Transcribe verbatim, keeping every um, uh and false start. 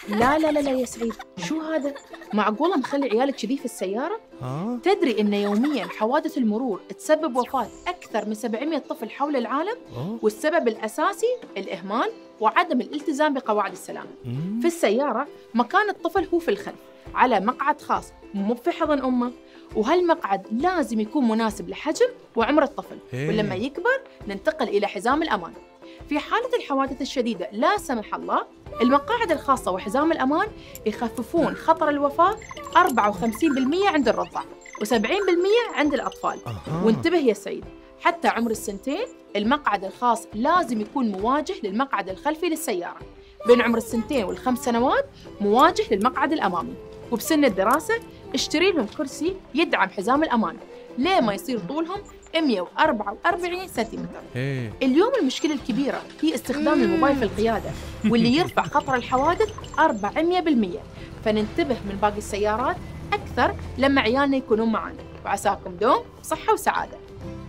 لا لا لا لا يا سعيد، شو هذا؟ معقولة مخلي عيالك كذي في السيارة؟ ها؟ تدري إن يومياً حوادث المرور تسبب وفاة أكثر من سبعمية طفل حول العالم؟ أوه. والسبب الأساسي الإهمال وعدم الالتزام بقواعد السلامة. مم. في السيارة مكان الطفل هو في الخلف على مقعد خاص مو في حضن أمه، وهالمقعد لازم يكون مناسب لحجم وعمر الطفل. هي. ولما يكبر ننتقل إلى حزام الأمان. في حالة الحوادث الشديدة لا سمح الله، المقاعد الخاصة وحزام الأمان يخففون خطر الوفاة أربعة وخمسين بالمئة عند الرضع وسبعين بالمئة عند الأطفال. أها. وانتبه يا سيد، حتى عمر السنتين المقعد الخاص لازم يكون مواجه للمقعد الخلفي للسيارة. بين عمر السنتين والخمس سنوات مواجه للمقعد الأمامي. وبسن الدراسة اشتري لهم كرسي يدعم حزام الأمان ليه ما يصير طولهم مئة وأربعة وأربعين سنتيمتر. هي. اليوم المشكلة الكبيرة هي استخدام الموبايل في القيادة، واللي يرفع خطر الحوادث أربعمئة بالمئة. فننتبه من باقي السيارات أكثر لما عيالنا يكونون معنا. وعساكم دوم صحة وسعادة.